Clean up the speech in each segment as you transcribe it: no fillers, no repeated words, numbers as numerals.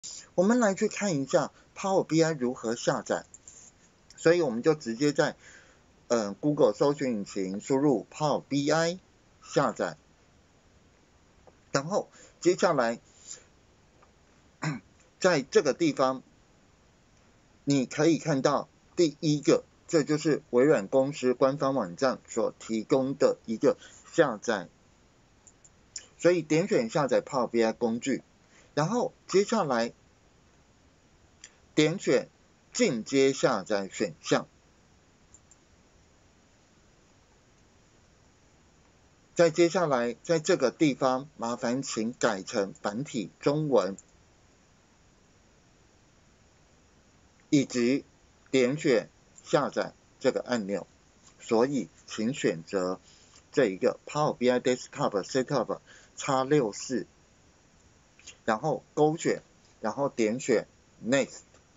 我们来去看一下 Power BI 如何下载。所以我们就直接在Google 搜寻引擎输入 Power BI 下载，然后接下来在这个地方你可以看到第一个，这就是微软公司官方网站所提供的一个下载，所以点选下载 Power BI 工具，然后接下来点选进阶下载选项，再接下来在这个地方麻烦请改成繁体中文，以及点选下载这个按钮，所以请选择这一个 Power BI Desktop Setup X64， 然后勾选，然后点选 Next。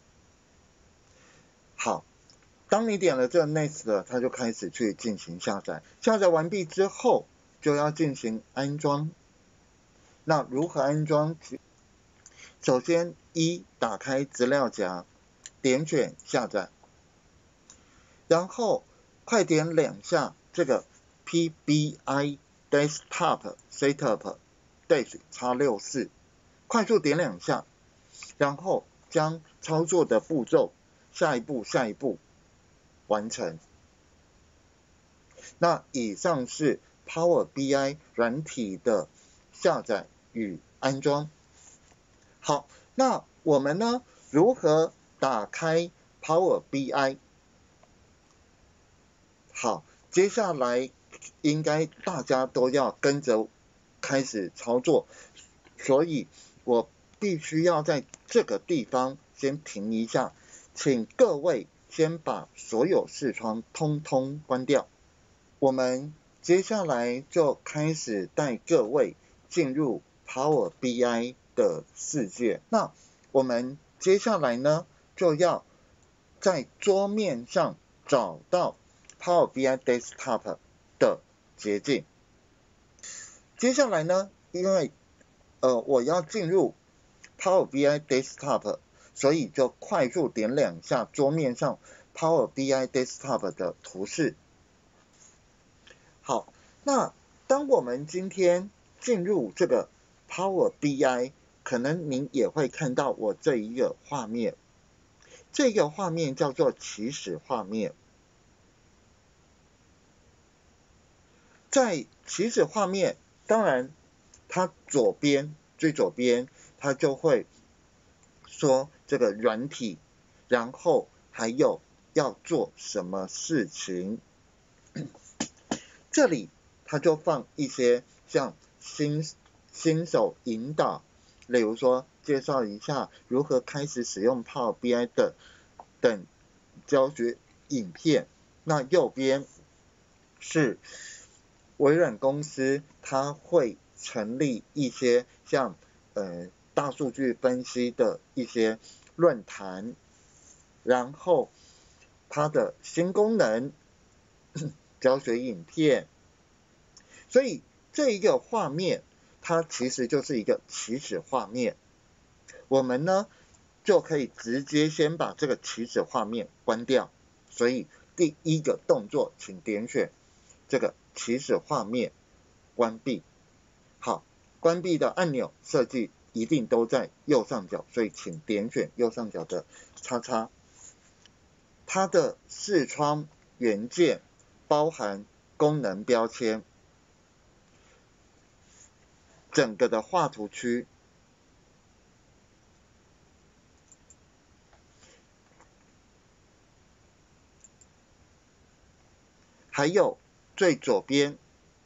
好，当你点了这个 Next， 它就开始去进行下载。下载完毕之后，就要进行安装。那如何安装？首先，打开资料夹，点选下载，然后快点2下这个 PBI Desktop Setup X64， 快速点2下，然后将操作的步骤下一步完成。那以上是 Power BI 软体的下载与安装。好，那我们呢如何打开 Power BI？ 好，接下来应该大家都要跟着开始操作，所以我必须要在这个地方先停一下，请各位先把所有视窗通通关掉。我们接下来就开始带各位进入 Power BI 的世界。那我们接下来呢，就要在桌面上找到 Power BI Desktop 的捷径。接下来呢，因为我要进入 Power BI Desktop， 所以就快速点2下桌面上 Power BI Desktop 的图示。好，那当我们今天进入这个 Power BI， 可能您也会看到我这一个画面，这个画面叫做起始画面。在起始画面，当然它最左边它就会说这个软体，然后还有要做什么事情。这里它就放一些像新手引导，例如说介绍一下如何开始使用 Power BI 的等教学影片。那右边是微软公司，它会成立一些像大数据分析的一些论坛，然后它的新功能教学影片，所以这一个画面它其实就是一个起始画面。我们呢就可以直接先把这个起始画面关掉，所以第一个动作请点选这个起始画面关闭。好，关闭的按钮设计一定都在右上角，所以请点选右上角的叉叉。它的视窗元件包含功能标签，整个的画图区，还有最左边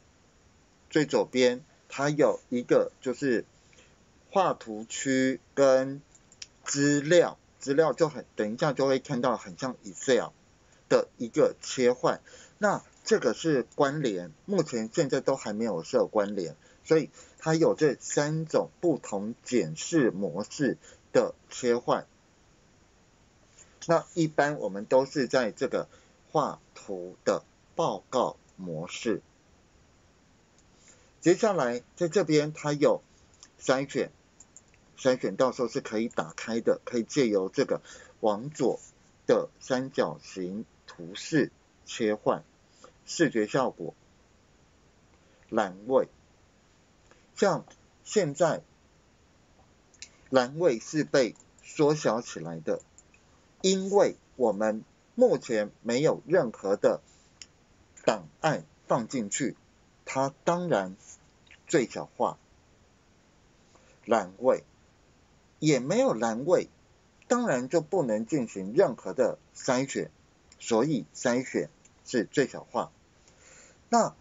它有一个就是画图区跟资料就等一下就会看到很像 Excel 的一个切换。那这个是关联，目前现在都还没有设关联，所以它有这3种不同检视模式的切换。那一般我们都是在这个画图的报告模式。接下来在这边它有筛筛选到时候是可以打开的，可以借由这个往左的三角形图示切换，视觉效果栏位。像现在栏位是被缩小起来的，因为我们目前没有任何的档案放进去，它当然最小化。栏位也没有栏位，当然就不能进行任何的筛选，所以筛选是最小化。那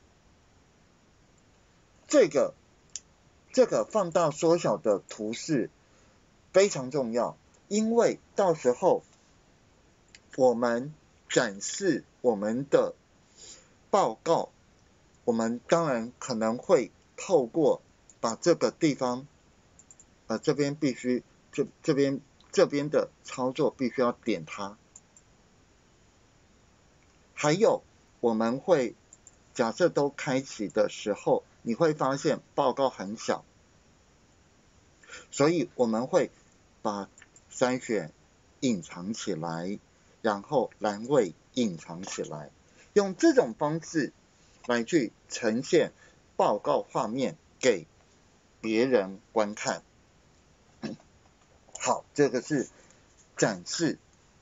这个放大缩小的图示非常重要，因为到时候我们展示我们的报告，我们当然可能会透过把这个地方这边必须这边的操作必须要点它。还有我们会假设都开启的时候，你会发现报告很小，所以我们会把筛选隐藏起来，然后栏位隐藏起来，用这种方式来去呈现报告画面给别人观看。好，这个是展示。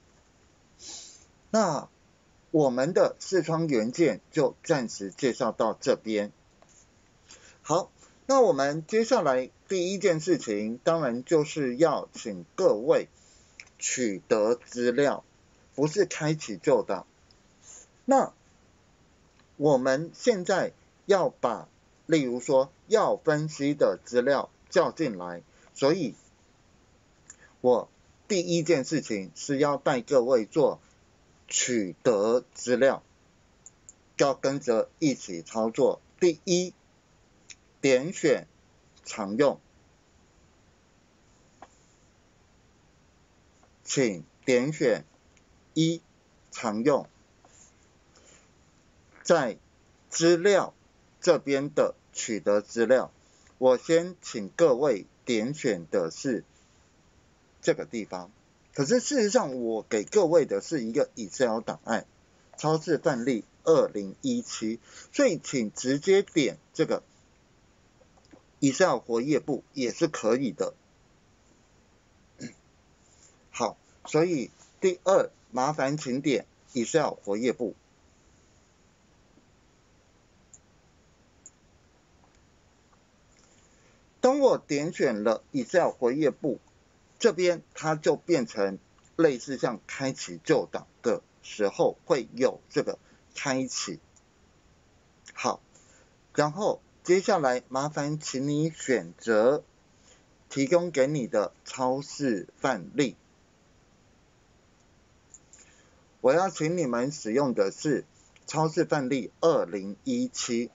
那我们的视窗元件就暂时介绍到这边。好，那我们接下来第一件事情，当然就是要请各位取得资料，不是开启就档。那我们现在要把，例如说要分析的资料叫进来，所以我第一件事情是要带各位做取得资料，要跟着一起操作。第一，点选常用，请点选一常用，在资料这边的取得资料，我先请各位点选的是这个地方，可是事实上我给各位的是一个 Excel 档案，超市范例2017，所以请直接点这个 Excel 活页簿也是可以的。好，所以第二，麻烦请点 Excel 活页簿。当我点选了 Excel 活页簿，这边它就变成类似像开启旧档的时候会有这个开启。好，然后接下来麻烦请你选择提供给你的超市范例。我要请你们使用的是超市范例2017。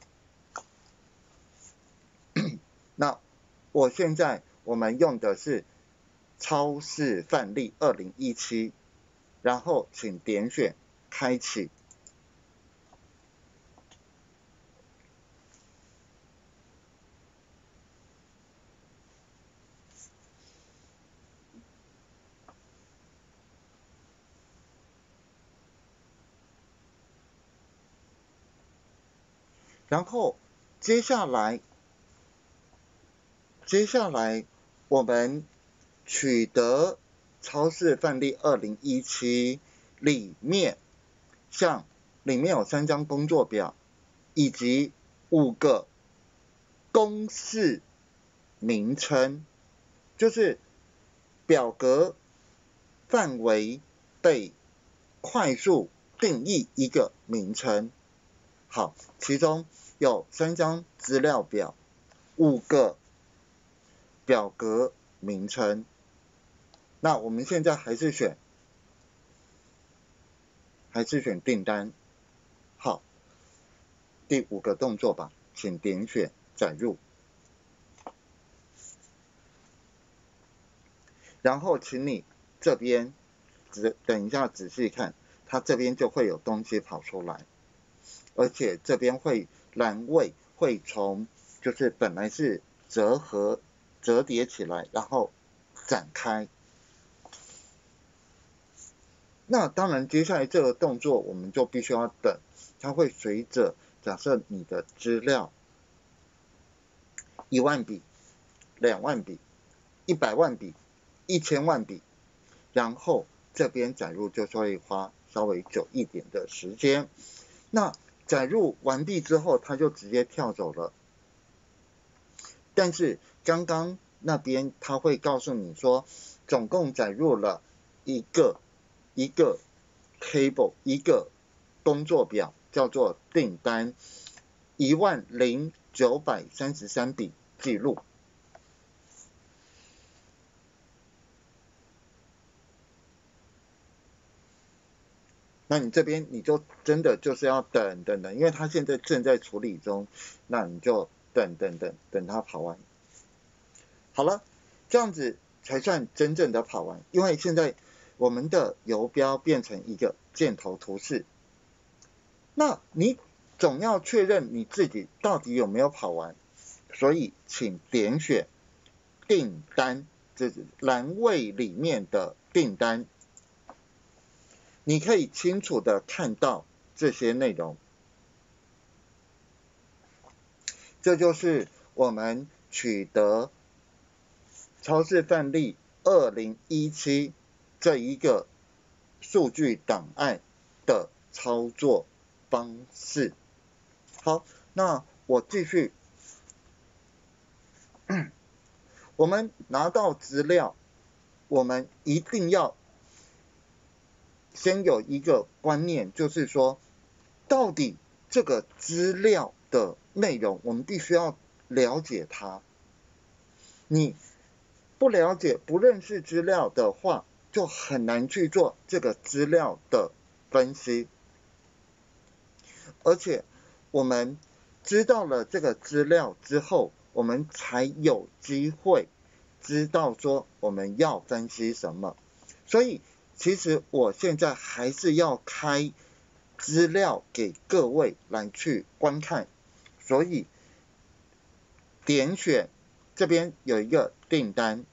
那我们用的是超市范例2017，然后请点选开启。然后接下来我们取得超市范例2017里面，像里面有3张工作表，以及5个公式名称，就是表格范围被快速定义一个名称。好，其中有3张资料表，5个表格名称。那我们现在还是选订单。好，第5个动作吧，请点选载入。然后请你这边等一下仔细看，它这边就会有东西跑出来，而且这边栏位会从就是本来是折合折叠起来，然后展开。那当然，接下来这个动作我们就必须要等，它会随着假设你的资料1万笔、2万笔、100万笔、1000万笔，然后这边载入就会花稍微久一点的时间。那载入完毕之后，它就直接跳走了。但是刚刚那边它会告诉你说，总共载入了一个 table 一个工作表，叫做订单10933笔记录。那你这边你就真的就是要等，因为它现在正在处理中，那你就等它跑完。好了，这样子才算真正的跑完，因为现在我们的游标变成一个箭头图示。那你总要确认你自己到底有没有跑完，所以请点选订单，这是栏位里面的订单。你可以清楚的看到这些内容，这就是我们取得超市范例2017这一个数据档案的操作方式。好，那我继续。我们拿到资料，我们一定要先有一个观念，就是说，到底这个资料的内容，我们必须要了解它。你不了解、不认识资料的话，就很难去做这个资料的分析。而且，我们知道了这个资料之后，我们才有机会知道说我们要分析什么。所以，其实我现在还是要开资料给各位来去观看，所以点选这边有一个订单，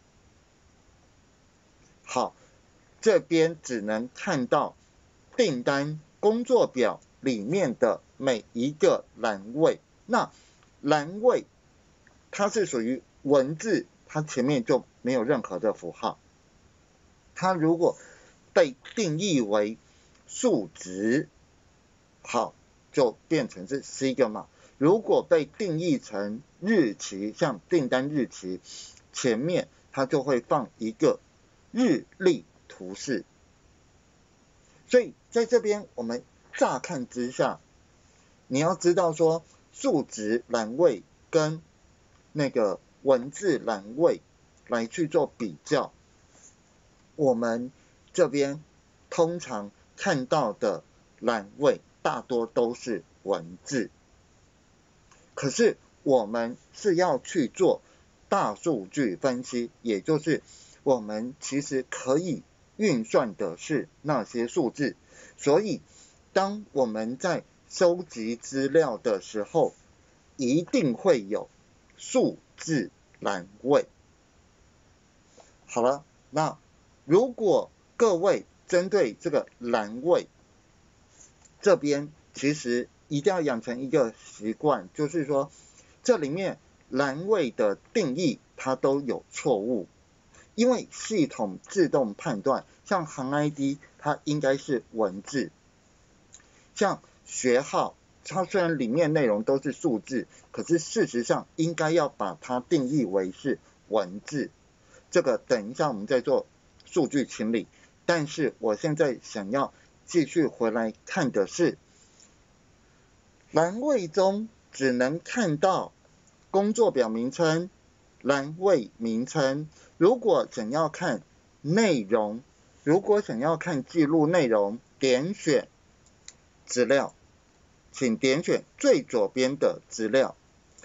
好，这边只能看到订单工作表里面的每一个栏位，那栏位它是属于文字，它前面就没有任何的符号，它如果被定义为数值，好，就变成是 sigma。如果被定义成日期，像订单日期，前面它就会放一个日历图示。所以在这边我们乍看之下，你要知道说数值栏位跟那个文字栏位来去做比较，我们这边通常看到的栏位大多都是文字，可是我们是要去做大数据分析，也就是我们其实可以运算的是那些数字，所以当我们在收集资料的时候，一定会有数字栏位。好了，那如果各位针对这个栏位这边，其实一定要养成一个习惯，就是说这里面栏位的定义它都有错误，因为系统自动判断，像行 ID 它应该是文字，像学号它虽然里面内容都是数字，可是事实上应该要把它定义为是文字。这个等一下我们再做数据清理，但是我现在想要继续回来看的是，栏位中只能看到工作表名称、栏位名称。如果想要看内容，如果想要看记录内容，点选资料，请点选最左边的资料。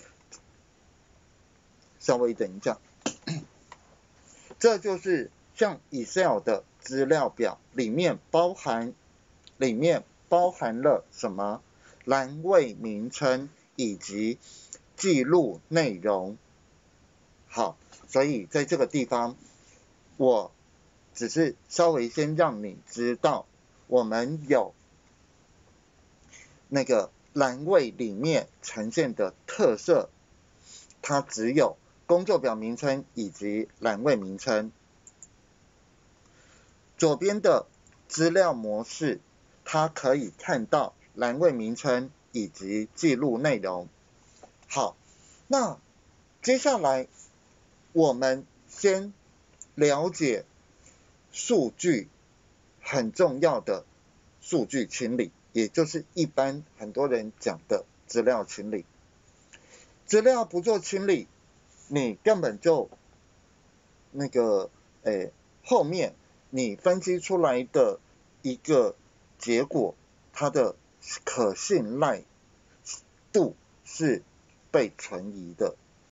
稍微等一下。这就是像 Excel 的资料表，里面包含了什么？栏位名称以及记录内容。好， 所以在这个地方，我只是稍微先让你知道，我们有那个栏位里面呈现的特色，它只有工作表名称以及栏位名称。左边的资料模式，它可以看到栏位名称以及记录内容。好，那接下来我们先了解数据很重要的数据清理，也就是一般很多人讲的资料清理。资料不做清理，你根本就后面你分析出来的一个结果，它的可信赖度是被存疑的。